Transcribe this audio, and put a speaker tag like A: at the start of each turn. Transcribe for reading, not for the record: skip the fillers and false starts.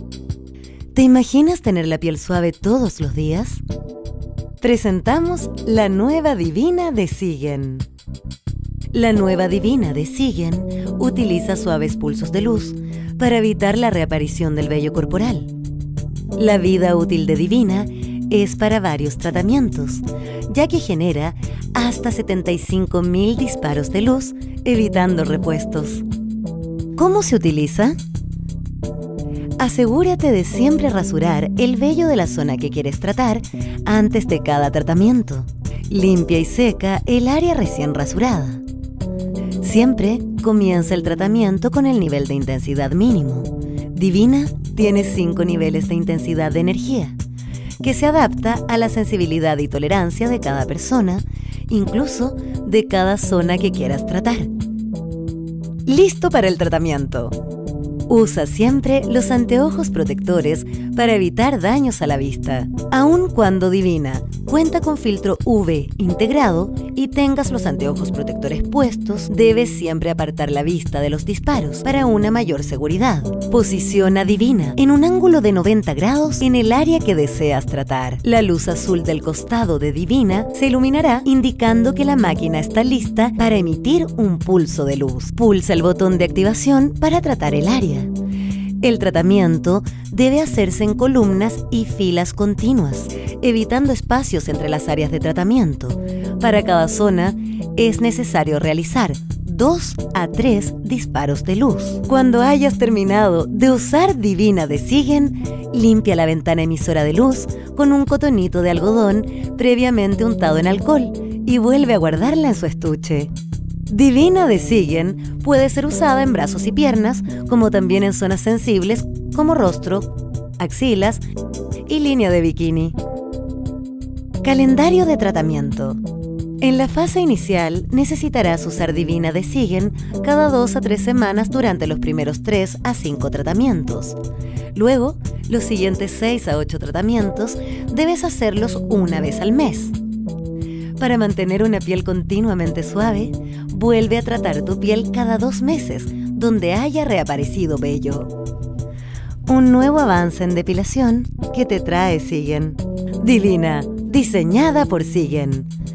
A: ¿Te imaginas tener la piel suave todos los días? Presentamos la nueva Divina de Sigen. La nueva Divina de Sigen utiliza suaves pulsos de luz para evitar la reaparición del vello corporal. La vida útil de Divina es para varios tratamientos, ya que genera hasta 75.000 disparos de luz, evitando repuestos. ¿Cómo se utiliza? Asegúrate de siempre rasurar el vello de la zona que quieres tratar antes de cada tratamiento. Limpia y seca el área recién rasurada. Siempre comienza el tratamiento con el nivel de intensidad mínimo. Divina tiene 5 niveles de intensidad de energía, que se adapta a la sensibilidad y tolerancia de cada persona, incluso de cada zona que quieras tratar. ¡Listo para el tratamiento! Usa siempre los anteojos protectores para evitar daños a la vista. Aun cuando Divina cuenta con filtro UV integrado y tengas los anteojos protectores puestos, debes siempre apartar la vista de los disparos para una mayor seguridad. Posiciona Divina en un ángulo de 90 grados en el área que deseas tratar. La luz azul del costado de Divina se iluminará indicando que la máquina está lista para emitir un pulso de luz. Pulsa el botón de activación para tratar el área. El tratamiento debe hacerse en columnas y filas continuas, evitando espacios entre las áreas de tratamiento. Para cada zona es necesario realizar 2 a 3 disparos de luz. Cuando hayas terminado de usar Divina de Sigen, limpia la ventana emisora de luz con un cotonito de algodón previamente untado en alcohol y vuelve a guardarla en su estuche. Divina de Sigen puede ser usada en brazos y piernas, como también en zonas sensibles como rostro, axilas y línea de bikini. Calendario de tratamiento. En la fase inicial necesitarás usar Divina de Sigen cada 2 a 3 semanas durante los primeros 3 a 5 tratamientos. Luego, los siguientes 6 a 8 tratamientos debes hacerlos una vez al mes. Para mantener una piel continuamente suave, vuelve a tratar tu piel cada 2 meses, donde haya reaparecido vello. Un nuevo avance en depilación que te trae Sigen. Divina, diseñada por Sigen.